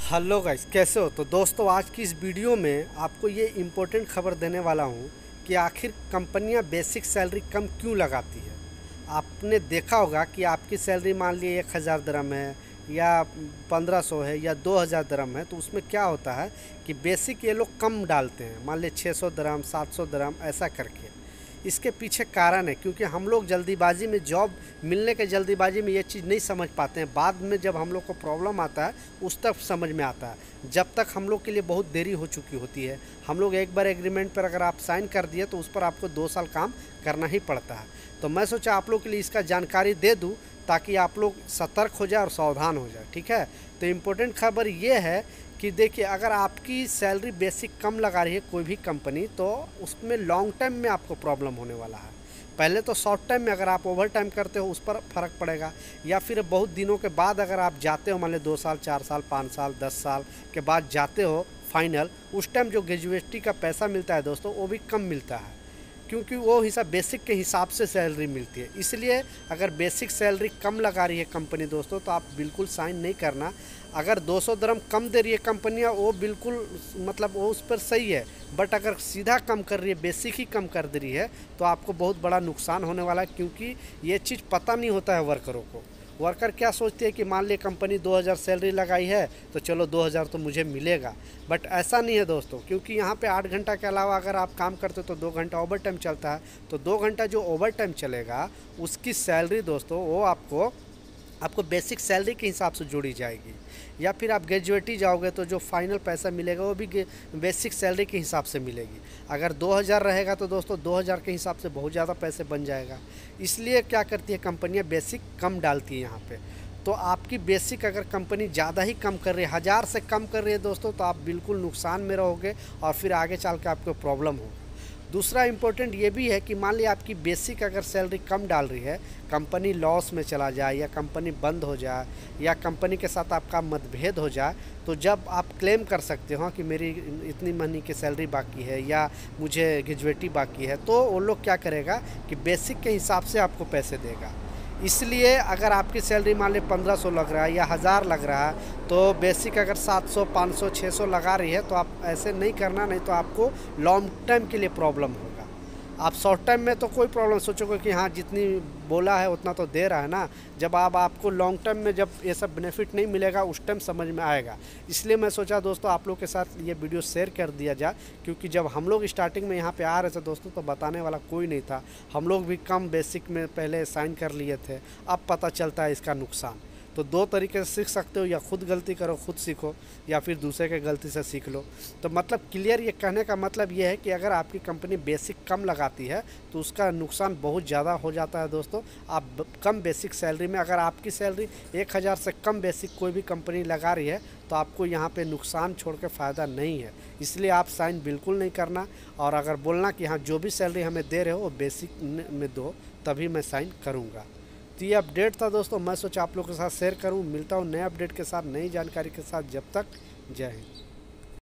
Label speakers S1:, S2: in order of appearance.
S1: Hello guys, कैसे हो? तो दोस्तों, आज की इस वीडियो में आपको ये इम्पोर्टेंट खबर देने वाला हूँ कि आखिर कंपनियाँ बेसिक सैलरी कम क्यों लगाती है। आपने देखा होगा कि आपकी सैलरी मान लीजिए 1000 दरम है या 1500 है या 2000 दरम है, तो उसमें क्या होता है कि बेसिक ये लोग कम डालते हैं, मान लीजिए 600 दरम 700 दरम ऐसा करके। इसके पीछे कारण है क्योंकि हम लोग जल्दीबाजी में, जॉब मिलने के जल्दीबाजी में ये चीज़ नहीं समझ पाते हैं। बाद में जब हम लोग को प्रॉब्लम आता है उस तक समझ में आता है। जब तक हम लोग के लिए बहुत देरी हो चुकी होती है। हम लोग एक बार एग्रीमेंट पर अगर आप साइन कर दिए तो उस पर आपको 2 साल काम करना ही पड़ता है। तो मैं सोचा आप लोग के लिए इसका जानकारी दे दूँ ताकि आप लोग सतर्क हो जाए और सावधान हो जाए। ठीक है, तो इम्पोर्टेंट खबर ये है कि देखिए, अगर आपकी सैलरी बेसिक कम लगा रही है कोई भी कंपनी, तो उसमें लॉन्ग टाइम में आपको प्रॉब्लम होने वाला है। पहले तो शॉर्ट टाइम में अगर आप ओवर टाइम करते हो उस पर फ़र्क पड़ेगा, या फिर बहुत दिनों के बाद अगर आप जाते हो, मान लीजिए 2 साल 4 साल 5 साल 10 साल के बाद जाते हो फाइनल, उस टाइम जो ग्रेजुएटी का पैसा मिलता है दोस्तों वो भी कम मिलता है, क्योंकि वो हिसाब बेसिक के हिसाब से सैलरी मिलती है। इसलिए अगर बेसिक सैलरी कम लगा रही है कंपनी दोस्तों, तो आप बिल्कुल साइन नहीं करना। अगर 200 दरम कम दे रही है कंपनियाँ, वो बिल्कुल मतलब वो उस पर सही है, बट अगर सीधा कम कर रही है, बेसिक ही कम कर दे रही है, तो आपको बहुत बड़ा नुकसान होने वाला है। क्योंकि ये चीज़ पता नहीं होता है वर्करों को। वर्कर क्या सोचते हैं कि मान ली कंपनी 2000 सैलरी लगाई है तो चलो 2000 तो मुझे मिलेगा, बट ऐसा नहीं है दोस्तों। क्योंकि यहाँ पे 8 घंटा के अलावा अगर आप काम करते हो तो 2 घंटा ओवर टाइम चलता है। तो 2 घंटा जो ओवर टाइम चलेगा उसकी सैलरी दोस्तों वो आपको आपको बेसिक सैलरी के हिसाब से जोड़ी जाएगी। या फिर आप ग्रेजुएटी जाओगे तो जो फाइनल पैसा मिलेगा वो भी बेसिक सैलरी के हिसाब से मिलेगी। अगर 2000 रहेगा तो दोस्तों 2000 के हिसाब से बहुत ज़्यादा पैसे बन जाएगा। इसलिए क्या करती है कंपनियां, बेसिक कम डालती है यहाँ पे। तो आपकी बेसिक अगर कंपनी ज़्यादा ही कम कर रही है, 1000 से कम कर रही है दोस्तों, तो आप बिल्कुल नुकसान में रहोगे और फिर आगे चल के आपको प्रॉब्लम होगा। दूसरा इम्पोर्टेंट ये भी है कि मान लिया आपकी बेसिक अगर सैलरी कम डाल रही है, कंपनी लॉस में चला जाए या कंपनी बंद हो जाए या कंपनी के साथ आपका मतभेद हो जाए, तो जब आप क्लेम कर सकते हो कि मेरी इतनी महीने की सैलरी बाकी है या मुझे ग्रेजुएटी बाकी है, तो वो लोग क्या करेगा कि बेसिक के हिसाब से आपको पैसे देगा। इसलिए अगर आपकी सैलरी मान ली 1500 लग रहा है या 1000 लग रहा है, तो बेसिक अगर 700 500 600 लगा रही है, तो आप ऐसे नहीं करना, नहीं तो आपको लॉन्ग टाइम के लिए प्रॉब्लम होगा। आप शॉर्ट टाइम में तो कोई प्रॉब्लम सोचोगे कि हाँ जितनी बोला है उतना तो दे रहा है ना, जब आपको लॉन्ग टाइम में जब ये सब बेनिफिट नहीं मिलेगा उस टाइम समझ में आएगा। इसलिए मैं सोचा दोस्तों आप लोग के साथ ये वीडियो शेयर कर दिया जाए, क्योंकि जब हम लोग स्टार्टिंग में यहाँ पे आ रहे थे दोस्तों तो बताने वाला कोई नहीं था। हम लोग भी कम बेसिक में पहले साइन कर लिए थे, अब पता चलता है इसका नुकसान। तो 2 तरीके से सीख सकते हो, या खुद गलती करो खुद सीखो, या फिर दूसरे के गलती से सीख लो। तो मतलब क्लियर ये कहने का मतलब ये है कि अगर आपकी कंपनी बेसिक कम लगाती है तो उसका नुकसान बहुत ज़्यादा हो जाता है दोस्तों। आप कम बेसिक सैलरी में, अगर आपकी सैलरी 1000 से कम बेसिक कोई भी कंपनी लगा रही है, तो आपको यहाँ पे नुकसान छोड़ के फ़ायदा नहीं है। इसलिए आप साइन बिल्कुल नहीं करना, और अगर बोलना कि हाँ जो भी सैलरी हमें दे रहे हो वो बेसिक में दो, तभी मैं साइन करूँगा। तो ये अपडेट था दोस्तों, मैं सोचा आप लोगों के साथ शेयर करूं। मिलता हूं नए अपडेट के साथ, नई जानकारी के साथ। जब तक, जय हिंद।